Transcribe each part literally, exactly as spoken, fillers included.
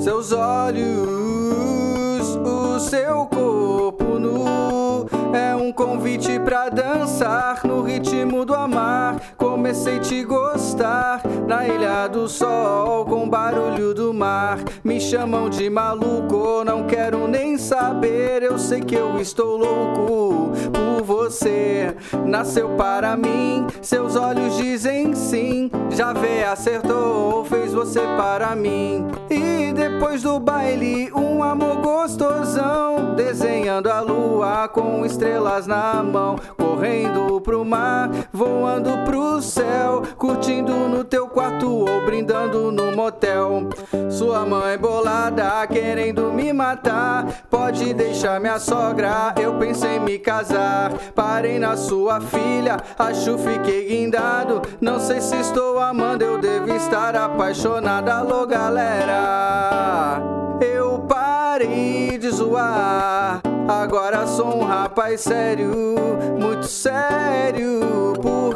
seus olhos, o seu corpo nu. É um convite pra dançar no ritmo do amar. Comecei a te gostar na Ilha do Sol, com barulho do mar. Me chamam de maluco, não quero nem saber. Eu sei que eu estou louco por você. Nasceu para mim, seus olhos dizem sim. Javé acertou, fez você para mim. E depois do baile, um amor gostosão, desenhando a lua com estrelas na mão. Correndo pro mar, voando pro céu, curtindo no teu quarto ou brindando no motel. Sua mãe bolada, querendo me matar. Pode deixar minha sogra, eu pensei em me casar. Parei na sua filha, acho fiquei guindado. Não sei se estou amando, eu devo estar apaixonada. Alô galera, eu parei de zoar. Agora sou um rapaz sério, muito sério,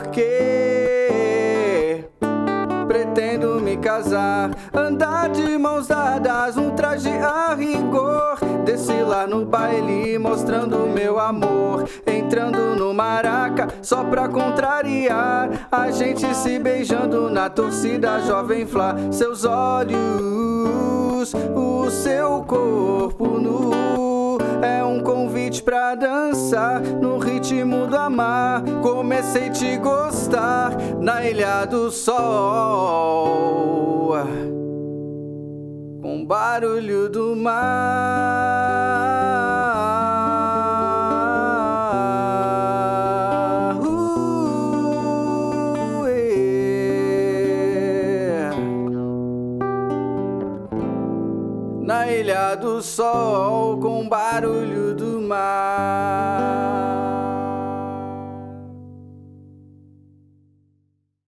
porque pretendo me casar. Andar de mãos dadas, um traje a rigor. Desci lá no baile, mostrando meu amor. Entrando no maraca, só pra contrariar. A gente se beijando na torcida Jovem Flá. Seus olhos, o seu corpo nu. É um convite pra dançar no ritmo do amar. Comecei a te gostar na Ilha do Sol, com barulho do mar. Uh, yeah. Na Ilha do Sol, com barulho do mar.